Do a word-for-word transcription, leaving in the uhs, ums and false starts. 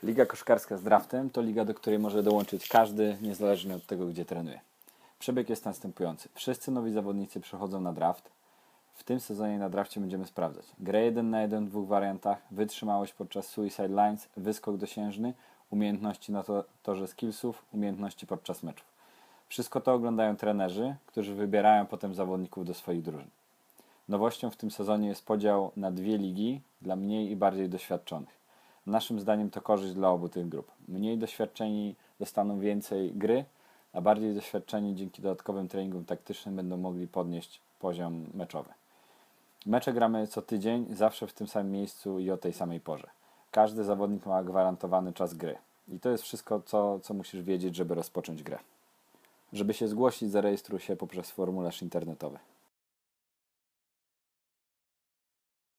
Liga koszykarska z draftem to liga, do której może dołączyć każdy, niezależnie od tego, gdzie trenuje. Przebieg jest następujący. Wszyscy nowi zawodnicy przychodzą na draft. W tym sezonie na drafcie będziemy sprawdzać grę jeden na jeden w dwóch wariantach, wytrzymałość podczas suicide lines, wyskok dosiężny, umiejętności na to, torze skillsów, umiejętności podczas meczów. Wszystko to oglądają trenerzy, którzy wybierają potem zawodników do swoich drużyn. Nowością w tym sezonie jest podział na dwie ligi dla mniej i bardziej doświadczonych. Naszym zdaniem to korzyść dla obu tych grup. Mniej doświadczeni dostaną więcej gry, a bardziej doświadczeni dzięki dodatkowym treningom taktycznym będą mogli podnieść poziom meczowy. Mecze gramy co tydzień, zawsze w tym samym miejscu i o tej samej porze. Każdy zawodnik ma gwarantowany czas gry. I to jest wszystko, co, co musisz wiedzieć, żeby rozpocząć grę. Żeby się zgłosić, zarejestruj się poprzez formularz internetowy.